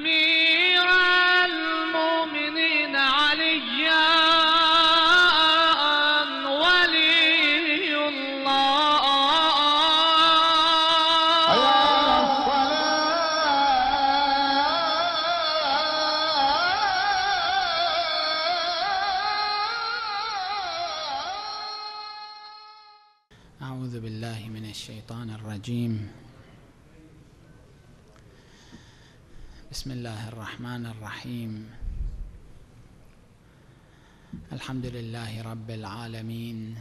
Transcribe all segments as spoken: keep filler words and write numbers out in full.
أمير المؤمنين عليا ولي الله. أعوذ بالله من الشيطان الرجيم. بسم الله الرحمن الرحيم. الحمد لله رب العالمين،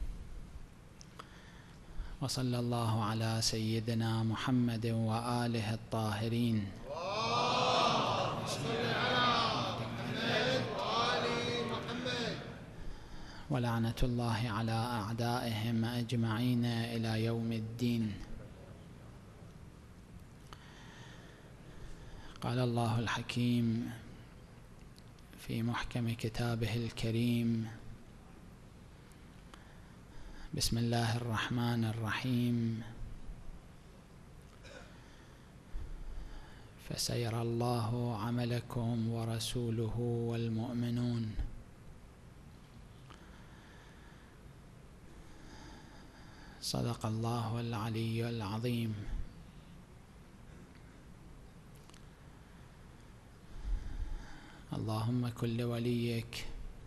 وصلى الله على سيدنا محمد وآله الطاهرين. ولعنة الله على أعدائهم أجمعين إلى يوم الدين. قال الله الحكيم في محكم كتابه الكريم: بسم الله الرحمن الرحيم. فسيرى الله عملكم ورسوله والمؤمنون. صدق الله العلي العظيم. اللهم كن لوليك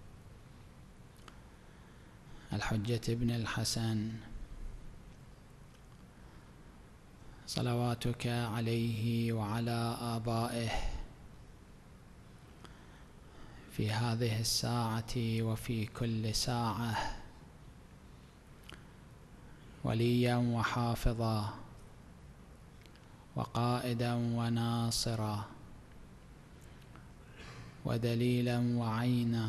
الحجة ابن الحسن صلواتك عليه وعلى آبائه في هذه الساعة وفي كل ساعة وليا وحافظا وقائدا وناصرا ودليلا وعينا،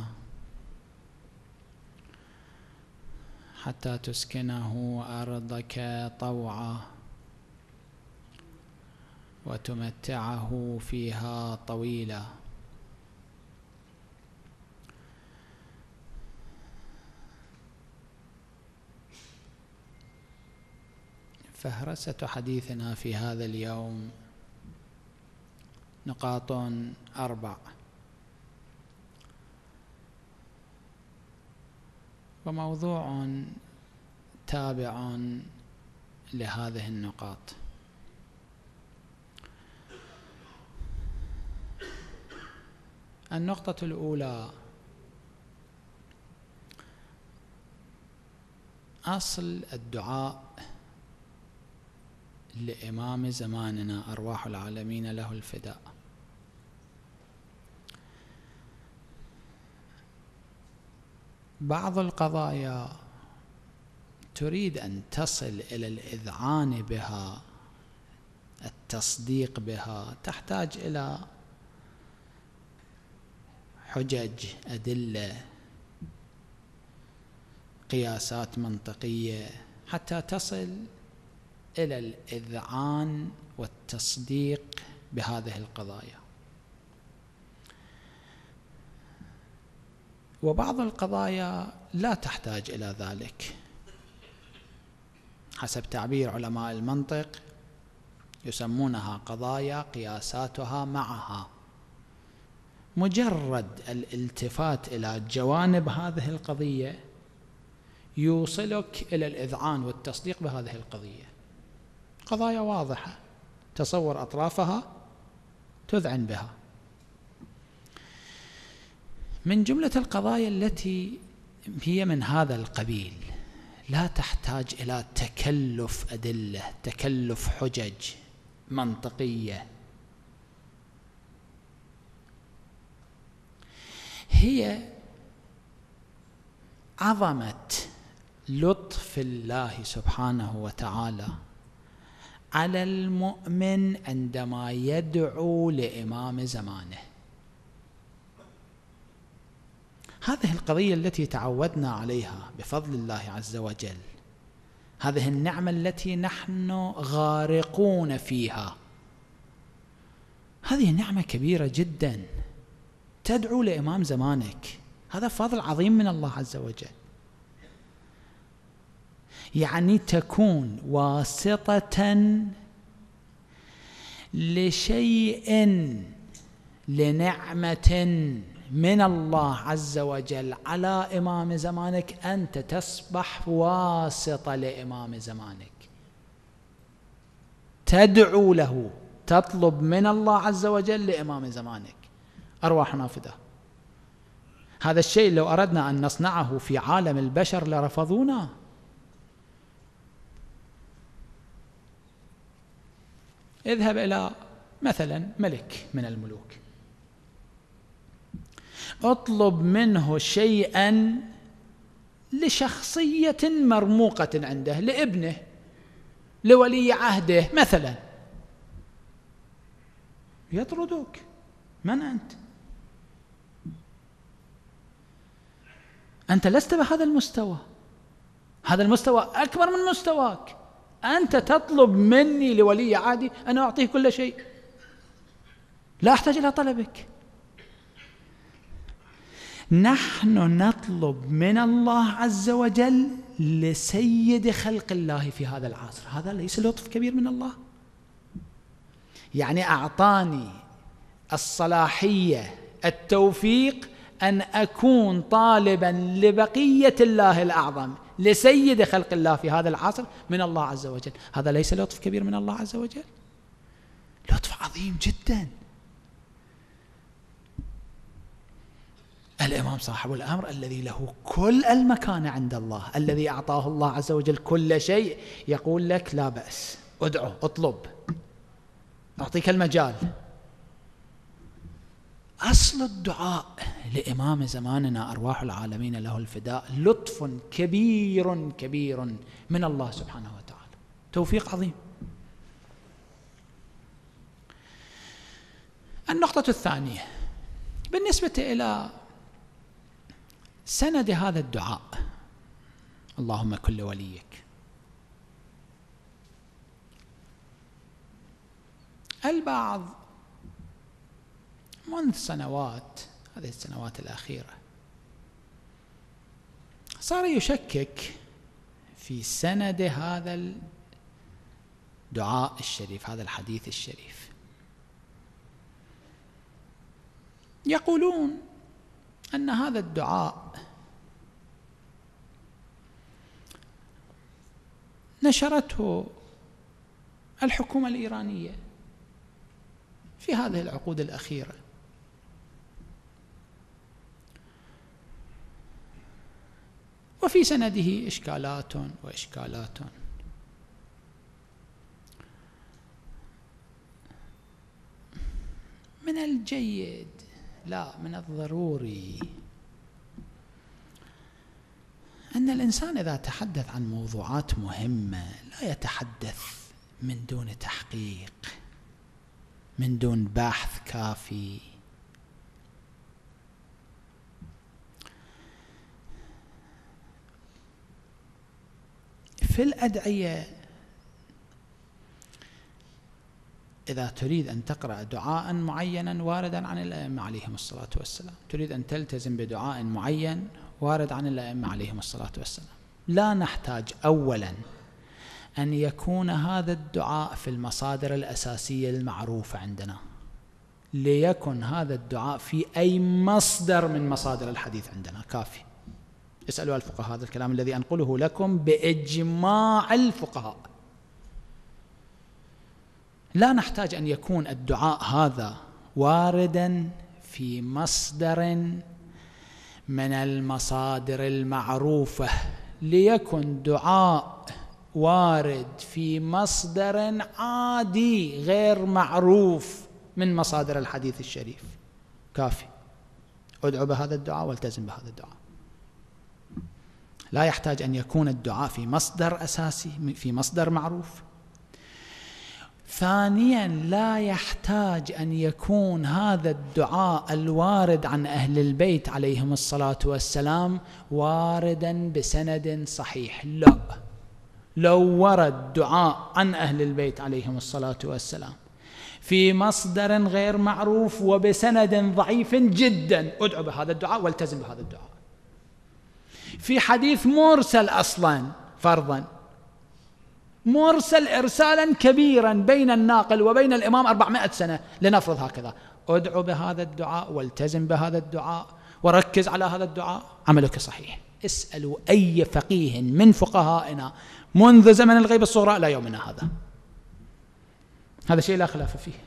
حتى تسكنه أرضك طوعا وتمتعه فيها طويلا. فهرسة حديثنا في هذا اليوم نقاط أربع، وموضوع تابع لهذه النقاط. النقطة الأولى: أصل الدعاء لإمام زماننا أرواح العالمين له الفداء. بعض القضايا تريد أن تصل إلى الإذعان بها، التصديق بها، تحتاج إلى حجج، أدلة، قياسات منطقية حتى تصل إلى الإذعان والتصديق بهذه القضايا. وبعض القضايا لا تحتاج إلى ذلك. حسب تعبير علماء المنطق يسمونها قضايا قياساتها معها. مجرد الالتفات إلى جوانب هذه القضية يوصلك إلى الإذعان والتصديق بهذه القضية. قضايا واضحة، تصور أطرافها تذعن بها. من جملة القضايا التي هي من هذا القبيل لا تحتاج إلى تكلف أدلة، تكلف حجج منطقية، هي عظمة لطف الله سبحانه وتعالى على المؤمن عندما يدعو لإمام زمانه. هذه القضية التي تعودنا عليها بفضل الله عز وجل، هذه النعمة التي نحن غارقون فيها، هذه نعمة كبيرة جدا. تدعو لإمام زمانك، هذا فضل عظيم من الله عز وجل. يعني تكون واسطة لشيء لنعمة من الله عز وجل على إمام زمانك، أنت تصبح واسطة لإمام زمانك، تدعو له، تطلب من الله عز وجل لإمام زمانك. أرواح نافذة. هذا الشيء لو أردنا أن نصنعه في عالم البشر لرفضونا. اذهب إلى مثلا ملك من الملوك، اطلب منه شيئا لشخصية مرموقة عنده، لابنه، لولي عهده مثلا، يطردك. من أنت؟ أنت لست بهذا المستوى، هذا المستوى أكبر من مستواك. أنت تطلب مني لولي عهدي أنا أعطيه كل شيء، لا أحتاج إلى طلبك. نحن نطلب من الله عز وجل لسيد خلق الله في هذا العصر. هذا ليس لطف كبير من الله؟ يعني أعطاني الصلاحية، التوفيق أن أكون طالبا لبقية الله الأعظم، لسيد خلق الله في هذا العصر من الله عز وجل. هذا ليس لطف كبير من الله عز وجل؟ لطف عظيم جدا. الإمام صاحب الأمر الذي له كل المكانة عند الله، الذي أعطاه الله عز وجل كل شيء، يقول لك لا بأس، ادعو، اطلب، أعطيك المجال. أصل الدعاء لإمام زماننا أرواح العالمين له الفداء لطف كبير كبير من الله سبحانه وتعالى، توفيق عظيم. النقطة الثانية بالنسبة إلى سند هذا الدعاء، اللهم كن وليك. البعض منذ سنوات، هذه السنوات الأخيرة، صار يشكك في سند هذا الدعاء الشريف، هذا الحديث الشريف. يقولون أن هذا الدعاء نشرته الحكومة الإيرانية في هذه العقود الأخيرة، وفي سنده إشكالات وإشكالات. من الجيد، لا من الضروري، أن الإنسان إذا تحدث عن موضوعات مهمة لا يتحدث من دون تحقيق، من دون بحث كافي. في الأدعية إذا تريد أن تقرأ دعاء معينا واردا عن الأئمة عليهم الصلاة والسلام، تريد أن تلتزم بدعاء معين وارد عن الأئمة عليهم الصلاة والسلام، لا نحتاج أولا أن يكون هذا الدعاء في المصادر الأساسية المعروفة عندنا، ليكن هذا الدعاء في أي مصدر من مصادر الحديث عندنا كافي. اسألوا الفقهاء، هذا الكلام الذي أنقله لكم بإجماع الفقهاء. لا نحتاج أن يكون الدعاء هذا واردا في مصدر من المصادر المعروفة، ليكن دعاء وارد في مصدر عادي غير معروف من مصادر الحديث الشريف كافي. ادعو بهذا الدعاء والتزم بهذا الدعاء. لا يحتاج أن يكون الدعاء في مصدر أساسي، في مصدر معروف. ثانيا، لا يحتاج أن يكون هذا الدعاء الوارد عن أهل البيت عليهم الصلاة والسلام واردا بسند صحيح. لا، لو ورد دعاء عن أهل البيت عليهم الصلاة والسلام في مصدر غير معروف وبسند ضعيف جدا، ادعو بهذا الدعاء والتزم بهذا الدعاء. في حديث مرسل أصلا، فرضا مرسل إرسالا كبيرا بين الناقل وبين الإمام أربعمائة سنة، لنفرض هكذا، ادعو بهذا الدعاء والتزم بهذا الدعاء وركز على هذا الدعاء، عملك صحيح. اسألوا أي فقيه من فقهائنا منذ زمن الغيبة الصغرى إلى يومنا هذا، هذا شيء لا خلاف فيه.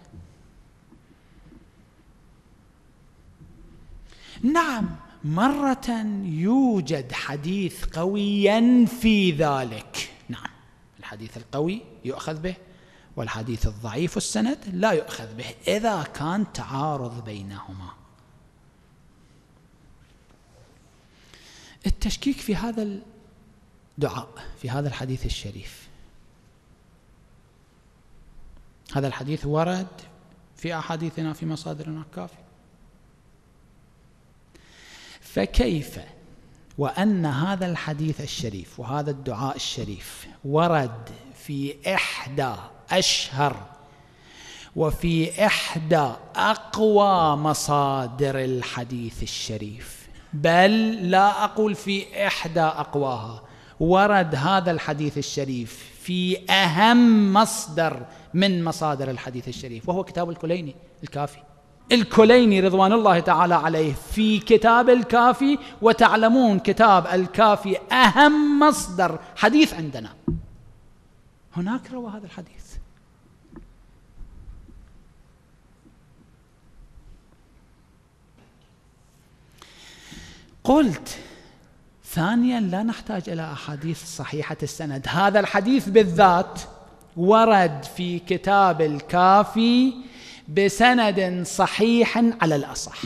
نعم مرة يوجد حديث قوي ينفي ذلك، نعم الحديث القوي يؤخذ به والحديث الضعيف السند لا يؤخذ به إذا كان تعارض بينهما. التشكيك في هذا الدعاء في هذا الحديث الشريف، هذا الحديث ورد في أحاديثنا في مصادرنا الكافية، فكيف وأن هذا الحديث الشريف وهذا الدعاء الشريف ورد في إحدى أشهر وفي إحدى أقوى مصادر الحديث الشريف، بل لا أقول في إحدى أقواها، ورد هذا الحديث الشريف في أهم مصدر من مصادر الحديث الشريف وهو كتاب الكليني الكافي. الكليني رضوان الله تعالى عليه في كتاب الكافي، وتعلمون كتاب الكافي أهم مصدر حديث عندنا، هناك روى هذا الحديث. قلت ثانيا لا نحتاج إلى أحاديث صحيحة السند، هذا الحديث بالذات ورد في كتاب الكافي بسند صحيح على الأصح.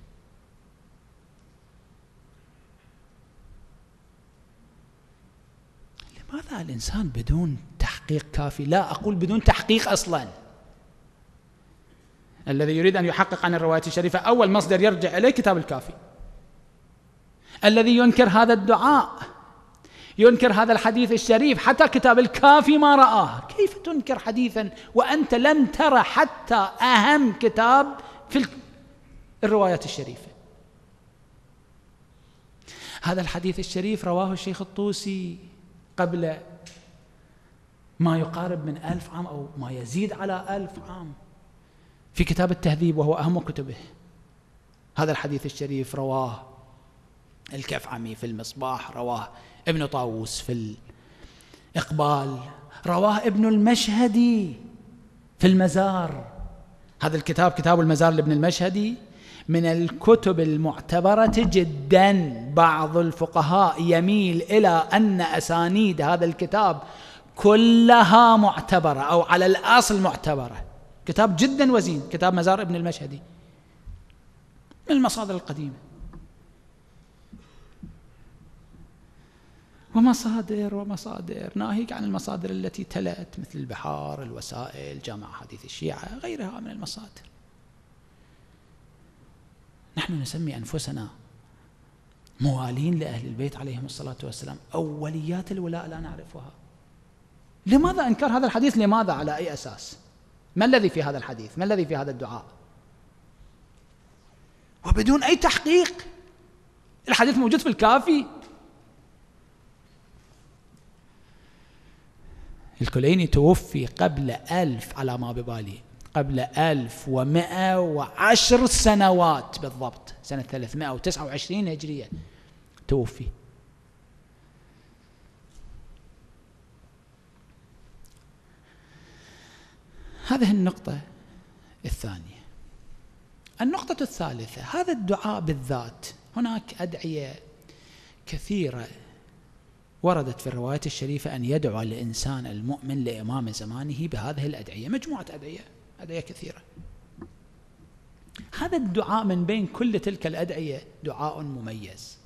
لماذا الإنسان بدون تحقيق كافي، لا أقول بدون تحقيق أصلا، الذي يريد أن يحقق عن الروايات الشريفة أول مصدر يرجع إليه كتاب الكافي. الذي ينكر هذا الدعاء ينكر هذا الحديث الشريف، حتى كتاب الكافي ما رآه، كيف تنكر حديثا وأنت لم ترى حتى أهم كتاب في الروايات الشريفة؟ هذا الحديث الشريف رواه الشيخ الطوسي قبل ما يقارب من ألف عام أو ما يزيد على ألف عام في كتاب التهذيب وهو أهم كتبه. هذا الحديث الشريف رواه الكفعمي في المصباح، رواه ابن طاووس في الإقبال، رواه ابن المشهدي في المزار. هذا الكتاب كتاب المزار لابن المشهدي من الكتب المعتبرة جدا، بعض الفقهاء يميل إلى أن أسانيد هذا الكتاب كلها معتبرة أو على الأصل معتبرة. كتاب جدا وزين، كتاب مزار ابن المشهدي من المصادر القديمة. ومصادر ومصادر ناهيك عن المصادر التي تلت مثل البحار، الوسائل، جامع حديث الشيعة، غيرها من المصادر. نحن نسمي أنفسنا موالين لأهل البيت عليهم الصلاة والسلام، أوليات الولاء لا نعرفها. لماذا أنكر هذا الحديث؟ لماذا؟ على أي أساس؟ ما الذي في هذا الحديث؟ ما الذي في هذا الدعاء؟ وبدون أي تحقيق. الحديث موجود في الكافي. الكليني توفي قبل ألف على ما ببالي، قبل ألف ومئة وعشر سنوات بالضبط، سنة ثلاثمائة وتسعة وعشرين هجرية توفي. هذه النقطة الثانية. النقطة الثالثة، هذا الدعاء بالذات هناك أدعية كثيرة وردت في الروايات الشريفة أن يدعو الإنسان المؤمن لإمام زمانه بهذه الأدعية، مجموعة أدعية، أدعية كثيرة. هذا الدعاء من بين كل تلك الأدعية دعاء مميز.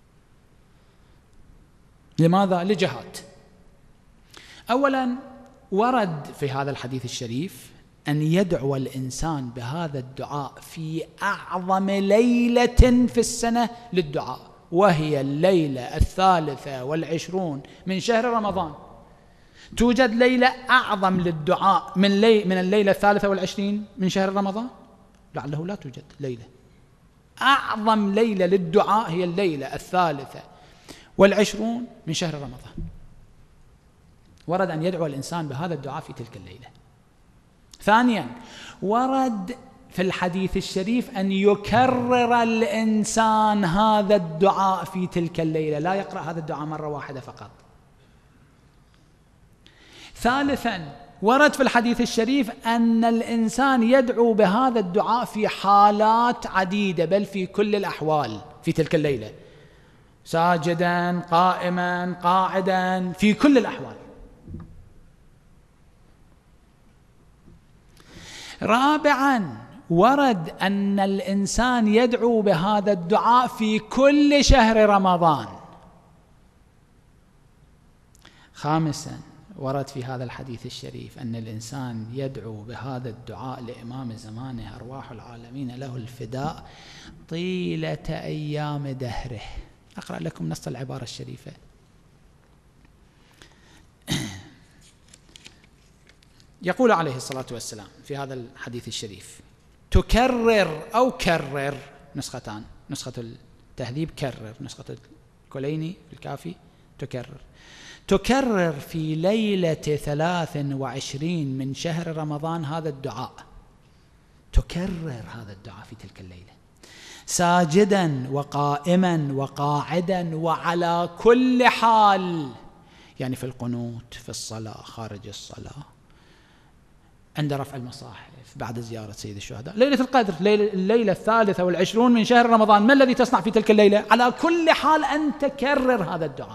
لماذا؟ لجهات. أولا ورد في هذا الحديث الشريف أن يدعو الإنسان بهذا الدعاء في أعظم ليلة في السنة للدعاء، وهي الليلة الثالثة والعشرون من شهر رمضان. توجد ليلة أعظم للدعاء من, لي من الليلة الثالثة والعشرين من شهر رمضان؟ لعله لا توجد ليلة. أعظم ليلة للدعاء هي الليلة الثالثة والعشرون من شهر رمضان. ورد أن يدعو الإنسان بهذا الدعاء في تلك الليلة. ثانيا ورد في الحديث الشريف أن يكرر الإنسان هذا الدعاء في تلك الليلة، لا يقرأ هذا الدعاء مرة واحدة فقط. ثالثا ورد في الحديث الشريف أن الإنسان يدعو بهذا الدعاء في حالات عديدة، بل في كل الأحوال في تلك الليلة، ساجدا قائما قاعدا، في كل الأحوال. رابعا ورد أن الإنسان يدعو بهذا الدعاء في كل شهر رمضان. خامسا ورد في هذا الحديث الشريف أن الإنسان يدعو بهذا الدعاء لإمام زمانه أرواح العالمين له الفداء طيلة أيام دهره. أقرأ لكم نص العبارة الشريفة. يقول عليه الصلاة والسلام في هذا الحديث الشريف: تكرر أو كرر، نسختان، نسخة التهذيب كرر، نسخة الكليني الكافي تكرر. تكرر في ليلة ثلاث وعشرين من شهر رمضان هذا الدعاء، تكرر هذا الدعاء في تلك الليلة ساجدا وقائما وقاعدا وعلى كل حال، يعني في القنوت، في الصلاة، خارج الصلاة، عند رفع المصاحف، بعد زيارة سيد الشهداء. ليلة القدر، الليلة الثالثة والعشرون من شهر رمضان، ما الذي تصنع في تلك الليلة؟ على كل حال أن تكرر هذا الدعاء.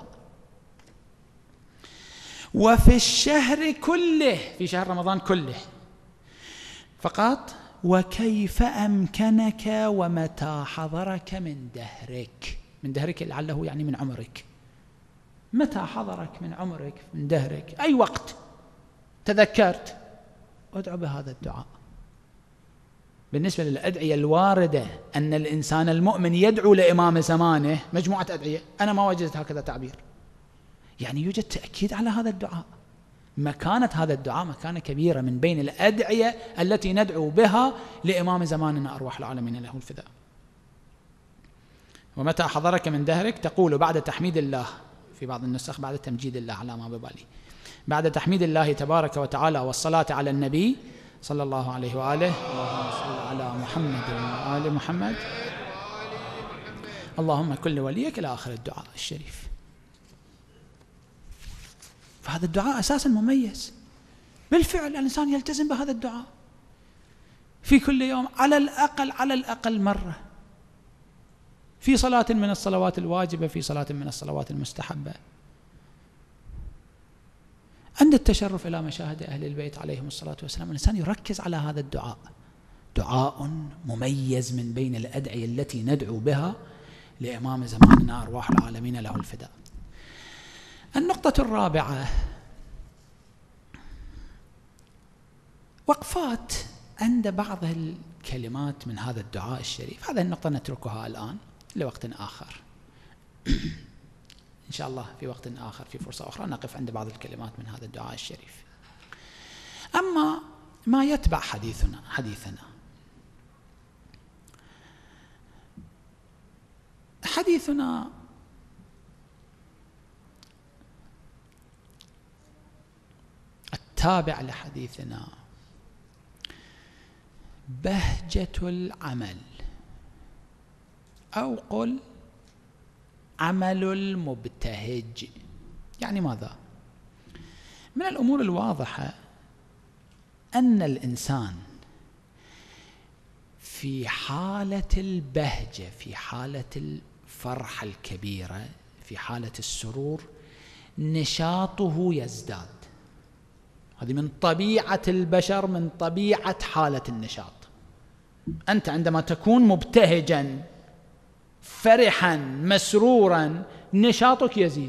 وفي الشهر كله، في شهر رمضان كله فقط: وكيف أمكنك ومتى حضرك من دهرك. من دهرك لعله يعني من عمرك، متى حضرك من عمرك، من دهرك، أي وقت تذكرت ادعو بهذا الدعاء. بالنسبة للأدعية الواردة أن الإنسان المؤمن يدعو لإمام زمانه، مجموعة أدعية، أنا ما وجدت هكذا تعبير، يعني يوجد تأكيد على هذا الدعاء. مكانة هذا الدعاء مكانة كبيرة من بين الأدعية التي ندعو بها لإمام زماننا أرواح العالمين له الفداء. ومتى حضرك من دهرك تقول بعد تحميد الله، في بعض النسخ بعد تمجيد الله على ما ببالي، بعد تحميد الله تبارك وتعالى والصلاة على النبي صلى الله عليه وآله، اللهم صل على محمد وآل محمد، اللهم كل وليك، إلى آخر الدعاء الشريف. فهذا الدعاء أساسا مميز، بالفعل الإنسان يلتزم بهذا الدعاء في كل يوم على الأقل على الأقل مرة، في صلاة من الصلوات الواجبة، في صلاة من الصلوات المستحبة، عند التشرف إلى مشاهد أهل البيت عليهم الصلاة والسلام. الإنسان يركز على هذا الدعاء، دعاء مميز من بين الأدعية التي ندعو بها لإمام زماننا أرواح العالمين له الفداء. النقطة الرابعة: وقفات عند بعض الكلمات من هذا الدعاء الشريف. هذه النقطة نتركها الآن لوقت آخر إن شاء الله، في وقت آخر في فرصة أخرى نقف عند بعض الكلمات من هذا الدعاء الشريف. أما ما يتبع حديثنا حديثنا حديثنا التابع لحديثنا بهجة العمل، أو قل عمل المبتهج. يعني ماذا؟ من الأمور الواضحة أن الإنسان في حالة البهجة، في حالة الفرحة الكبيرة، في حالة السرور، نشاطه يزداد. هذه من طبيعة البشر، من طبيعة حالة النشاط. أنت عندما تكون مبتهجا فرحا مسرورا نشاطك يزيد.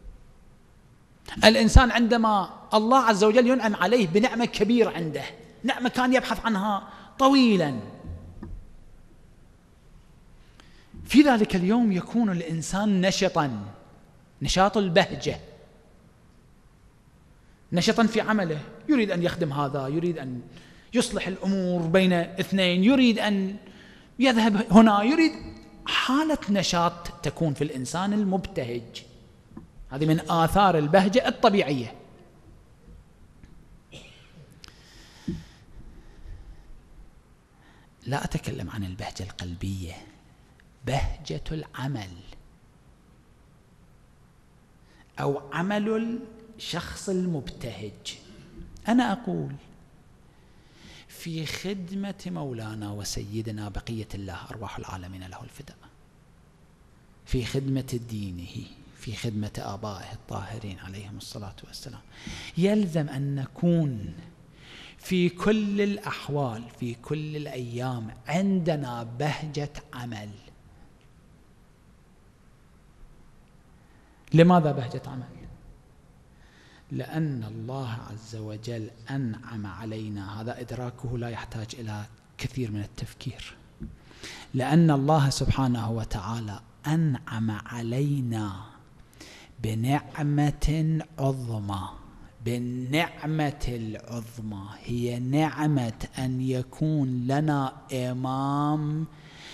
الإنسان عندما الله عز وجل ينعم عليه بنعمة كبيرة عنده، نعمة كان يبحث عنها طويلا، في ذلك اليوم يكون الإنسان نشطا، نشاط البهجة، نشطا في عمله، يريد أن يخدم هذا، يريد أن يصلح الأمور بين اثنين، يريد أن يذهب هنا، يريد حالة نشاط تكون في الإنسان المبتهج. هذه من آثار البهجة الطبيعية. لا أتكلم عن البهجة القلبية، بهجة العمل أو عمل الشخص المبتهج. أنا أقول في خدمة مولانا وسيدنا بقية الله أرواح العالمين له الفداء، في خدمة دينه، في خدمة آبائه الطاهرين عليهم الصلاة والسلام، يلزم أن نكون في كل الأحوال في كل الأيام عندنا بهجة عمل. لماذا بهجة عمل؟ لأن الله عز وجل أنعم علينا، هذا إدراكه لا يحتاج إلى كثير من التفكير، لأن الله سبحانه وتعالى أنعم علينا بنعمة عظمى، بالنعمة العظمى هي نعمة أن يكون لنا إمام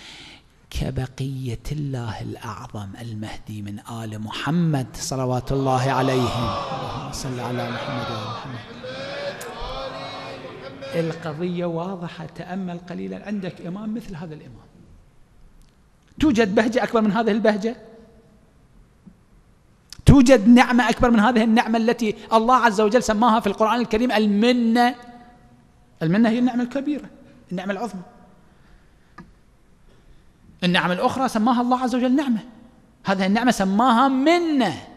كبقية الله الأعظم المهدي من آل محمد صلوات الله عليهم. اللهم صل على محمد وآل محمد. القضية واضحة، تأمل قليلا، عندك إمام مثل هذا الإمام، توجد بهجة أكبر من هذه البهجة؟ توجد نعمة أكبر من هذه النعمة التي الله عز وجل سماها في القرآن الكريم المنة؟ المنة هي النعمة الكبيرة، النعمة العظمى. النعمة الأخرى سماها الله عز وجل نعمة، هذه النعمة سماها منة.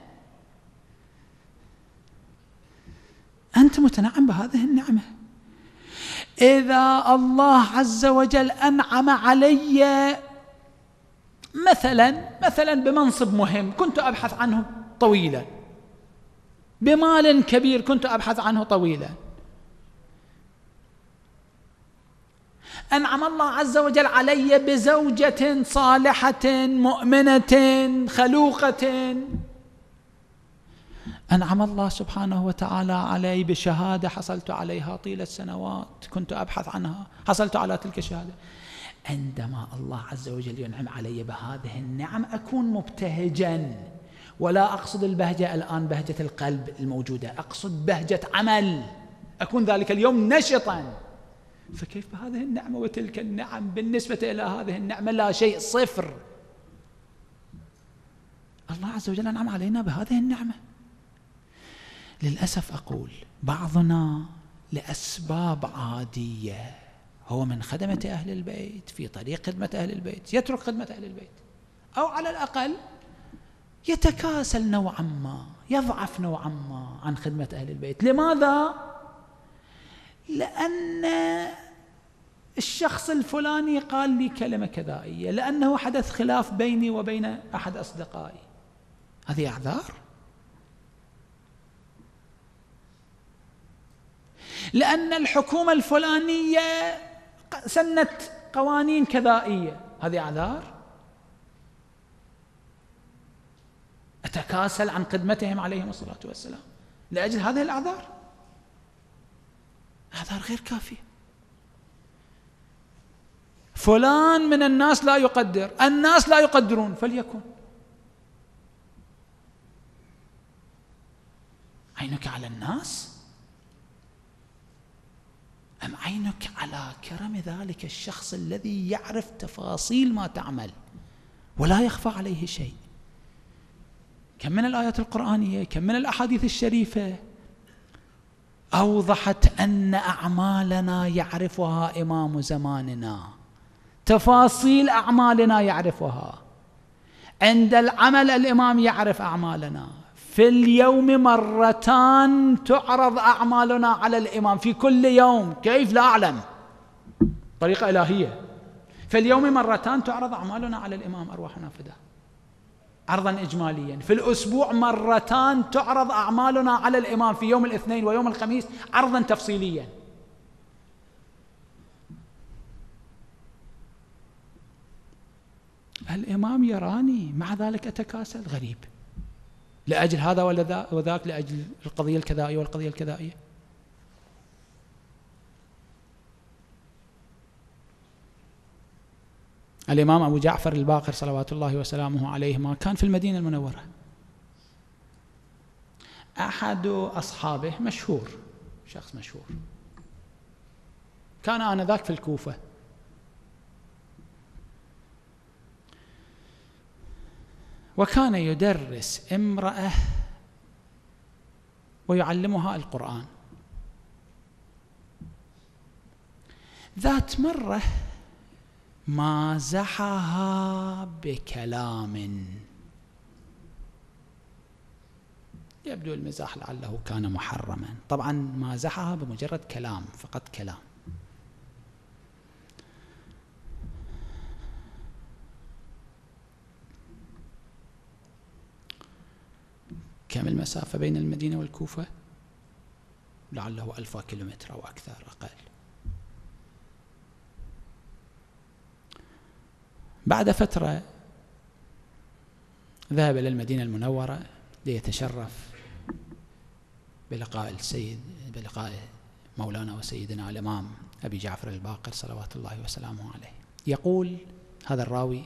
أنت متنعم بهذه النعمة. إذا الله عز وجل أنعم علي مثلا مثلا بمنصب مهم كنت أبحث عنه طويلا، بمال كبير كنت أبحث عنه طويلا، أنعم الله عز وجل علي بزوجة صالحة مؤمنة خلوقة، أنعم الله سبحانه وتعالى علي بشهادة حصلت عليها طيلة سنوات كنت أبحث عنها، حصلت على تلك الشهادة. عندما الله عز وجل ينعم علي بهذه النعم أكون مبتهجا، ولا أقصد البهجة الآن بهجة القلب الموجودة، أقصد بهجة عمل، أكون ذلك اليوم نشطا. فكيف بهذه النعمة وتلك النعم بالنسبة إلى هذه النعمة لا شيء، صفر. الله عز وجل أنعم علينا بهذه النعمة. للأسف أقول بعضنا لأسباب عادية، هو من خدمة أهل البيت، في طريق خدمة أهل البيت، يترك خدمة أهل البيت، أو على الأقل يتكاسل نوعا ما، يضعف نوعا ما عن خدمة أهل البيت. لماذا؟ لأن الشخص الفلاني قال لي كلمة كذائية، لأنه حدث خلاف بيني وبين أحد أصدقائي. هذه أعذار؟ لأن الحكومة الفلانية سنت قوانين كذائية، هذه أعذار؟ أتكاسل عن خدمتهم عليهم الصلاة والسلام لأجل هذه الأعذار؟ أعذار غير كافية. فلان من الناس لا يقدر، الناس لا يقدرون، فليكن. عينك على الناس أم عينك على كرم ذلك الشخص الذي يعرف تفاصيل ما تعمل ولا يخفى عليه شيء؟ كم من الآيات القرآنية، كم من الأحاديث الشريفة أوضحت أن أعمالنا يعرفها إمام زماننا، تفاصيل أعمالنا يعرفها. عند العمل الإمام يعرف أعمالنا، في اليوم مرتان تعرض أعمالنا على الإمام، في كل يوم، كيف لا أعلم، طريقة إلهية. في اليوم مرتان تعرض أعمالنا على الإمام أرواحنا فداه، عرضا إجماليا. في الأسبوع مرتان تعرض أعمالنا على الإمام، في يوم الاثنين ويوم الخميس عرضا تفصيليا. الإمام يراني مع ذلك أتكاسل، غريب، لأجل هذا وذاك، لأجل القضية الكذائية والقضية الكذائية. الإمام أبو جعفر الباقر صلوات الله وسلامه عليه ما كان في المدينة المنورة، أحد أصحابه مشهور، شخص مشهور، كان آنذاك في الكوفة، وكان يدرس امرأة ويعلمها القرآن. ذات مرة مازحها بكلام، يبدو المزاح لعله كان محرما، طبعا مازحها بمجرد كلام، فقط كلام. كم المسافة بين المدينة والكوفة؟ لعله ألف كيلومتر أو أكثر أقل. بعد فترة ذهب إلى المدينة المنورة ليتشرف بلقاء السيد بلقاء مولانا وسيدنا الإمام أبي جعفر الباقر صلوات الله وسلامه عليه. يقول هذا الراوي: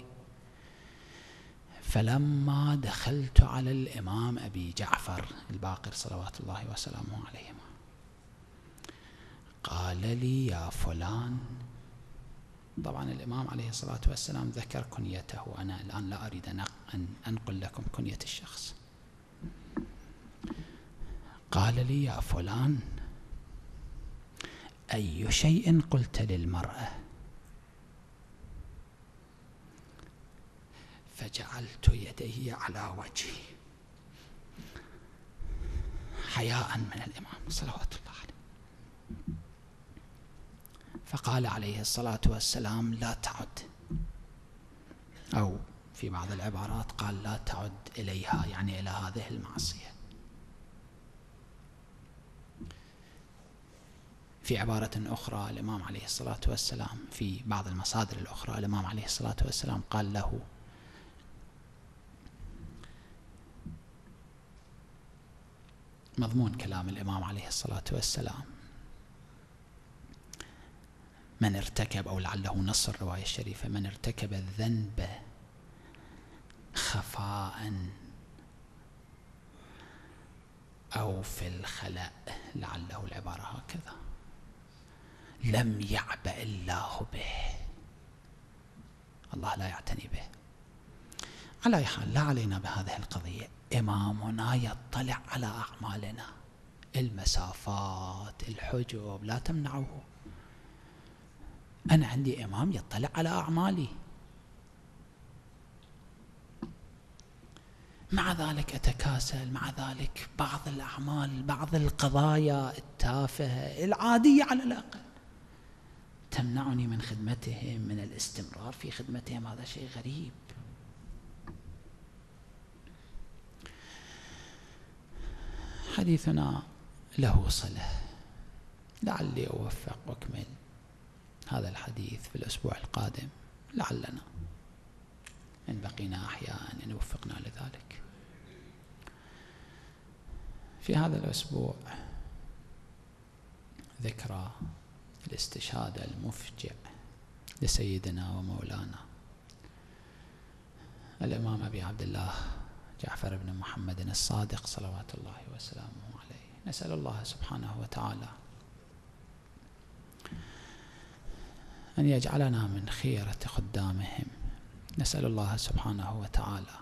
فلما دخلت على الإمام أبي جعفر الباقر صلوات الله وسلامه عليهما قال لي: يا فلان. طبعا الإمام عليه الصلاة والسلام ذكر كنيته، أنا الآن لا أريد أن أنقل لكم كنية الشخص. قال لي: يا فلان، أي شيء قلت للمرأة؟ فجعلت يدي على وجهي حياء من الإمام صلوات الله عليه، فقال عليه الصلاة والسلام: لا تعد، أو في بعض العبارات قال: لا تعد إليها، يعني إلى هذه المعصية. في عبارة أخرى الإمام عليه الصلاة والسلام في بعض المصادر الأخرى الإمام عليه الصلاة والسلام قال له: مضمون كلام الإمام عليه الصلاة والسلام: من ارتكب، أو لعله نص الرواية الشريفة: من ارتكب الذنب خفاء أو في الخلاء، لعله العبارة هكذا، لم يعبأ الله به، الله لا يعتني به. على أي حال، لا علينا بهذه القضية. إمامنا يطلع على أعمالنا، المسافات، الحجب لا تمنعه. أنا عندي إمام يطلع على أعمالي، مع ذلك أتكاسل، مع ذلك بعض الأعمال، بعض القضايا التافهة العادية على الأقل تمنعني من خدمتهم، من الاستمرار في خدمتهم. هذا شيء غريب. حديثنا له صلة، لعلي أوفق وأكمل هذا الحديث في الأسبوع القادم، لعلنا إن بقينا أحياء إن وفقنا لذلك. في هذا الأسبوع ذكرى الاستشهاد المفجع لسيدنا ومولانا الإمام أبي عبد الله جعفر بن محمد الصادق صلوات الله وسلامه عليه. نسأل الله سبحانه وتعالى أن يجعلنا من خيرة خدامهم. نسأل الله سبحانه وتعالى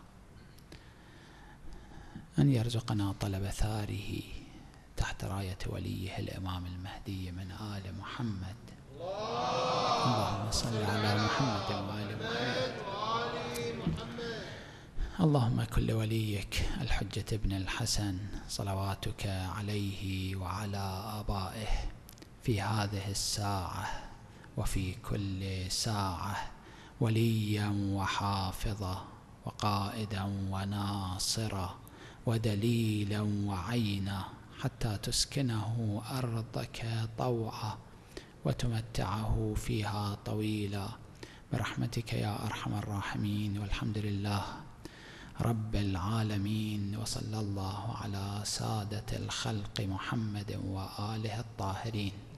أن يرزقنا طلب ثاره تحت راية وليه الإمام المهدي من آل محمد. اللهم صل على محمد وآل محمد. اللهم كن لوليك الحجة ابن الحسن صلواتك عليه وعلى آبائه في هذه الساعة وفي كل ساعة وليا وحافظا وقائدا وناصرا ودليلا وعينا، حتى تسكنه أرضك طوعا وتمتعه فيها طويلا برحمتك يا أرحم الراحمين. والحمد لله رب العالمين، وصلى الله على سادة الخلق محمد وآله الطاهرين.